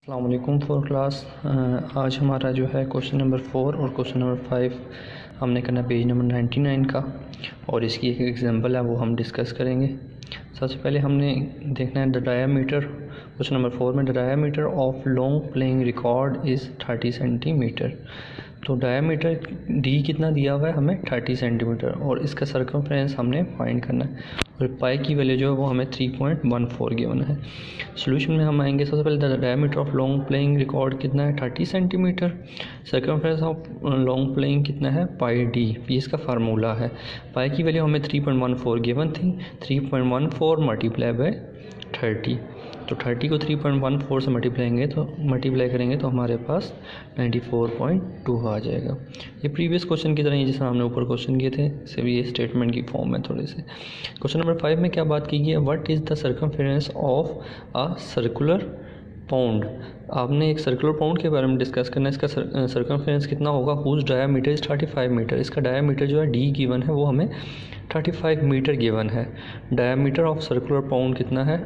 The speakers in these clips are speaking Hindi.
अस्सलाम वालेकुम फॉर क्लास। आज हमारा जो है क्वेश्चन नंबर 4 और क्वेश्चन नंबर 5 हमने करना पेज नंबर 99 का, और इसकी एक एग्जांपल है वो हम डिस्कस करेंगे। सबसे पहले हमने देखना है द डायामीटर। क्वेश्चन नंबर 4 में the diameter of long playing record is 30 centimetre. तो डायामीटर डी कितना दिया हुआ है हमें 30 सेंटीमीटर, और इसका सर्कमफ्रेंस हमने फाइंड करना है, और पाई की वैल्यू जो है वो हमें 3.14 गिवन है। सोल्यूशन में हम आएंगे। सबसे पहले the diameter of long playing record कितना है 30 centimetre. Circumference of long playing कितना है पाई डी, ये इसका फार्मूला है। पाई की वैल्यू हमें 3.14 गिवन थी, 3.14 मल्टीप्लाई बाय 30, तो 30 को 3.14 से मल्टीप्लाई करेंगे तो हमारे पास 94.2 आ जाएगा। ये प्रीवियस क्वेश्चन की तरह ही जिसमें हमने ऊपर क्वेश्चन किए थे, सिर्फ ये स्टेटमेंट की फॉर्म में थोड़े से। क्वेश्चन नंबर 5 में क्या बात की गई है, what is the circumference of a circular pond. आपने एक सर्कुलर पाउंड के बारे में डिस्कस करना है। इसका सर्कमफेरेंस कितना होगा, हुज डायामीटर इज़ 35 मीटर। इसका डायामीटर जो है डी गिवन है वो हमें 35 मीटर गिवन है। डायामीटर ऑफ सर्कुलर पाउंड कितना है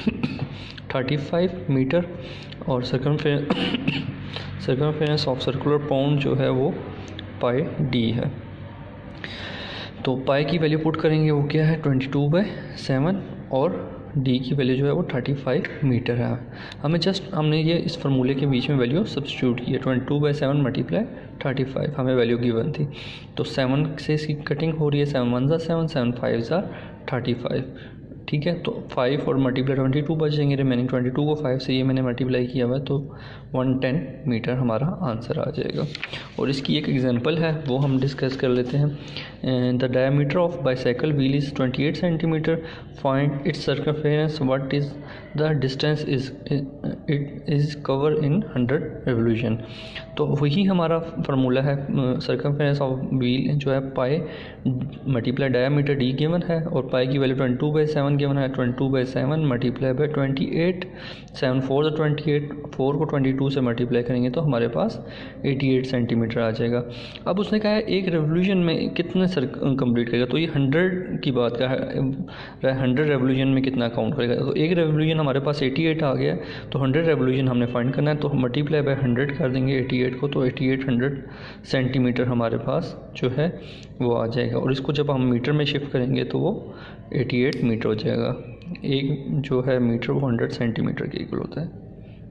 35 मीटर, और सर्कमफेरेंस ऑफ सर्कुलर पाउंड जो है वो पाई डी है। तो पाई की वैल्यू पुट करेंगे वो क्या है 22/7, और डी की वैल्यू जो है वो 35 मीटर है। हमने ये इस फार्मूले के बीच में वैल्यू सब्स्टिट्यूट की है। 22/7 मल्टीप्लाई 35 हमें वैल्यू गिवन थी, तो 7 से इसकी कटिंग हो रही है, 7 1 7 7 5 35, ठीक है। तो 5 और मल्टीप्लाई 22 बच जाएंगे, रिमेनिंग 22 को 5 से ये मैंने मल्टीप्लाई किया हुआ है, तो 110 मीटर हमारा आंसर आ जाएगा। और इसकी एक एग्जांपल है वो हम डिस्कस कर लेते हैं। The diameter of bicycle wheel is 28 centimetre, find its circumference, what is the distance it is cover in 100 revolution. तो वही हमारा फार्मूला है। सर्कमफेरेंस ऑफ व्हील जो है pi multiply diameter D given है, और पाई की वैल्यू 22/7 गिवन है। 22/7 मल्टीप्लाई बाय 28, 7 4 28, 4 को 22 से मल्टीप्लाई करेंगे तो हमारे पास 88 सेंटीमीटर आ जाएगा। अब उसने कहा है एक रेवोल्यूशन में कितने कंप्लीट करेगा, तो ये 100 की बात का है, 100 रेवोल्यूशन में कितना काउंट करेगा। तो एक रेवोल्यूशन हमारे पास 88 आ गया, तो 100 रेवोल्यूशन हमने फाइंड करना है, तो मल्टीप्लाई बाय 100 कर देंगे 88 को, तो 8800 सेंटीमीटर हमारे पास जो है वो आ जाएगा। और इसको जब हम मीटर में शिफ्ट करेंगे तो वो 88 मीटर हो जाएगा। एक जो है मीटर वो 100 सेंटीमीटर के इक्वल होता है।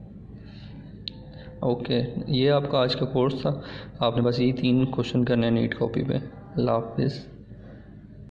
ओके, ये आपका आज का कोर्स था। आपने बस यही 3 क्वेश्चन करने हैं नीट कॉपी पे। अल्लाह हाफिज़।